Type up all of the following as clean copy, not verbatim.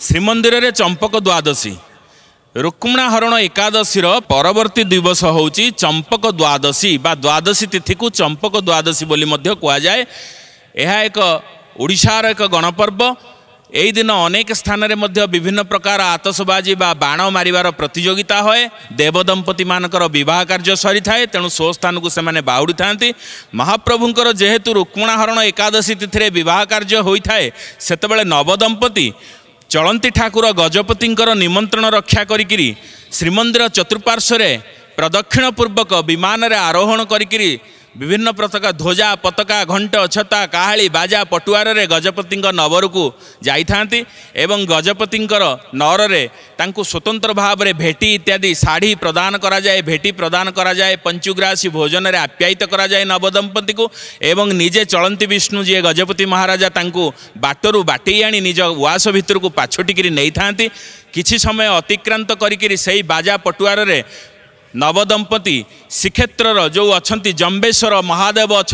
श्रीमंदिर रे चंपक द्वादशी रुक्मिणी हरण एकादशी परवर्ती दिवस होची चंपक द्वादशी बा द्वादशी तिथि को चंपक द्वादशी बोली मध्य कुआ जाए। यह एक ओडिशार एक गणपर्व। यही दिन अनेक स्थान रे मध्य विभिन्न प्रकार आतसबाजी बा बाण मारिबार प्रतियोगिता होए। देवदंपति मानकर विवाह कार्य सरी थाए, तेणु सो स्थान को सेमाने बाहुड़ी थांती। महाप्रभुंकर जेहेतु रुक्मिणी हरण एकादशी तिथि विवाह कार्य होता है, सेतबेले नवदंपति चलंती ठाकुर गजपतिंकर निमंत्रण रक्षा करिकिरी श्रीमंदिर चतुर्पार्श्व प्रदक्षिण पूर्वक विमान रे आरोहण करिकिरी विभिन्न प्रकार ध्वजा पताका घंट छता काहाली बाजा पटुआर रे गजपतिंक नवर को जाई थांती एवं गजपतिंकर नवर रे तांकु स्वतंत्र भाव रे भेटी इत्यादि साड़ी प्रदान करा जाए, भेटी प्रदान करा जाए, पंचुग्रासी भोजन रे आप्यायित करा जाए नवदंपति को। एवं निजे चलंती विष्णु जी गजपति महाराजा तांकु बाटरू बाटी आनी निज उआस भितर को पाछोटिकी नहीं थांती। किछि समय अतिक्रांत करिकिरी सही बाजा पटुआर रे नवदंपति श्रीक्षेत्र जो अच्छा जम्बेश्वर महादेव अच्छा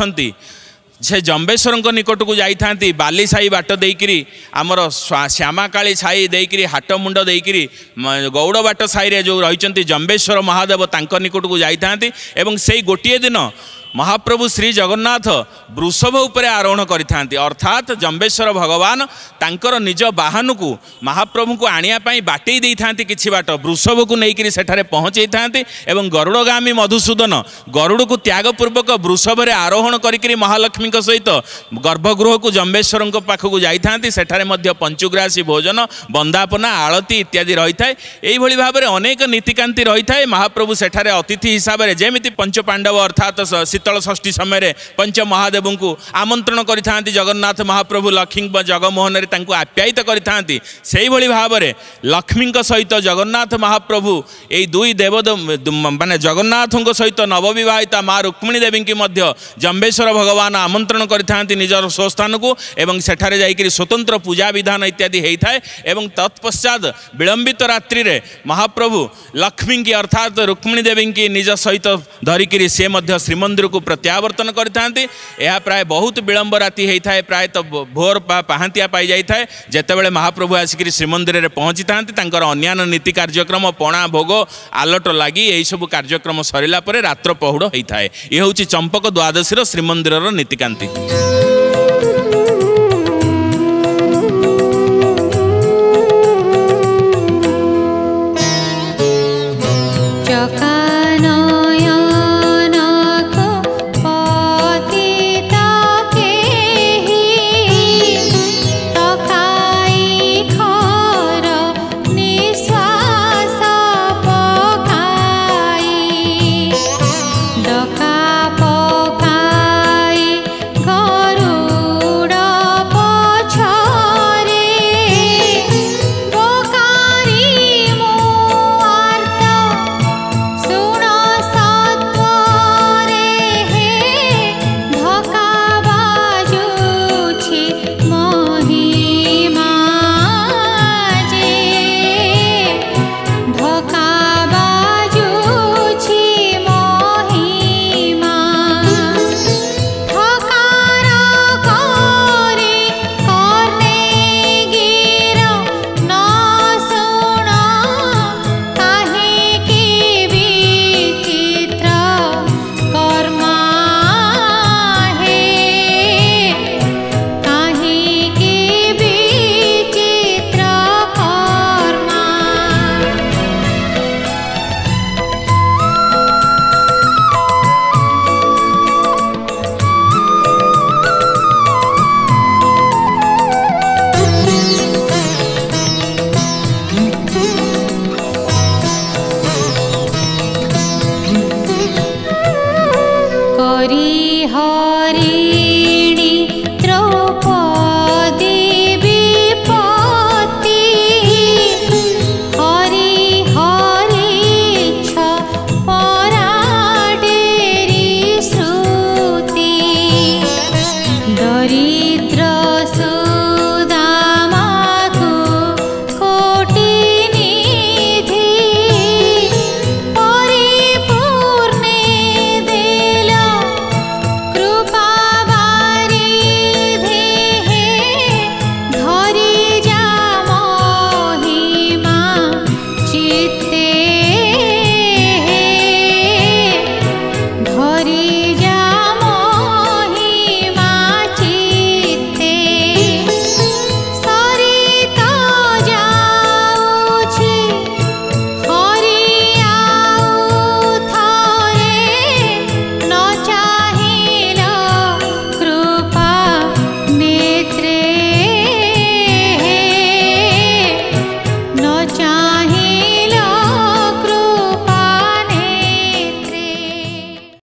से जम्बेश्वर निकट को जाई बाली साई बाट देकरी आमर श्यामाकाली साई देकरी हाट मुंड देकरी गौड़ बाट साई रे जो रही जम्बेश्वर महादेव तांक निकट को जाई एवं से गोटे दिन महाप्रभु श्री जगन्नाथ वृषभ उपरे आरोहण करिथांती। अर्थात जम्बेश्वर भगवान तांकर निज वाहन को महाप्रभु को आनिया पाई बाटई देई थांती। किछि बाट वृषभ को नेइकरी सेठारे पहुंचई थांती एवं गरुड़गामी मधुसूदन गरुड़ को त्यागपूर्वक वृषभ रे आरोहण करिकरी महालक्ष्मी सहित गर्भगृह को जम्बेश्वर पाख को जाई थांती। सेठारे मध्य पंचुग्रासी भोजन बंदापना आळती इत्यादि रही थाए। एई भली भाबरे अनेक नीतिकांति रही थाए। महाप्रभु सेठारे अतिथि हिसाब रे जेमिति पंच पांडव अर्थात शीतल षष्ठी समय पंच महादेव को आमंत्रण करिथांती। जगन्नाथ महाप्रभु लक्ष्मी जगमोहन रे तांको आप्यायित करिथांती। सेही भली भाबरे लक्ष्मी सहित जगन्नाथ महाप्रभु एई दुई देव माने जगन्नाथ सहित नवविवाहिता माँ रुक्मिणी देवी की मध्य जम्बेश्वर भगवान आमंत्रण करिथांती निजर स्वस्थान को एवं सेठारे जाइकरी स्वतंत्र पूजा विधान इत्यादि होता है। एवं तत्पश्चात विलंबित रात्रि रे महाप्रभु लक्ष्मी की अर्थात रुक्मिणी देवी की निज सहित धरिकी सी मध्य श्रीमंदिर को प्रत्यावर्तन करथांती। यह प्राय बहुत विलंब राति होता है, प्रायतः भोर पहांतिया पाई जाता है। जेतेबेले महाप्रभु आसिक श्रीमंदिर में पहुँची था अन्यान्य नीति कार्यक्रम पणा भोग आलट लगी यही सब कार्यक्रम सरला पर रात्र पहुड़ होता है। यह हूँ चंपक द्वादशी श्रीमंदिर नीतिकांति। हरी